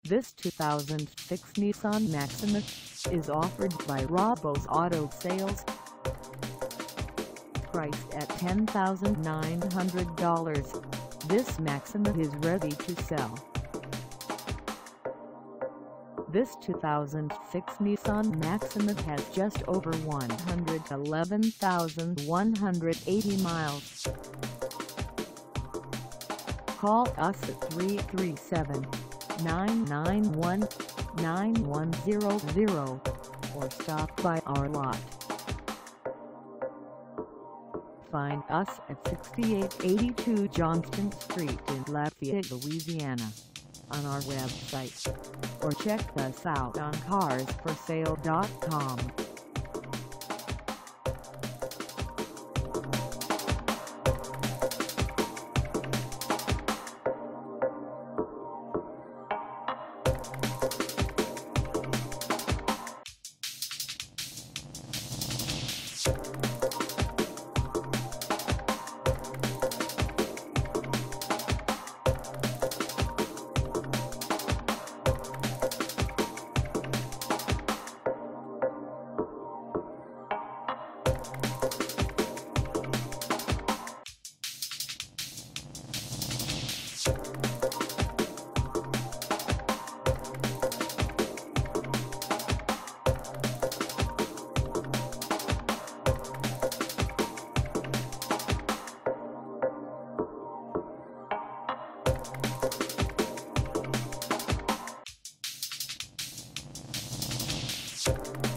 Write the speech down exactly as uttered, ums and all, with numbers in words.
This two thousand six Nissan Maxima is offered by Rabeaux Auto Sales. Priced at ten thousand nine hundred dollars, this Maxima is ready to sell. This two thousand six Nissan Maxima has just over one hundred eleven thousand one hundred eighty miles. Call us at three three seven, nine nine one, nine one zero zero or stop by our lot. Find us at sixty-eight eighty-two Johnston Street in Lafayette, Louisiana, on our website, or check us out on cars for sale dot com. You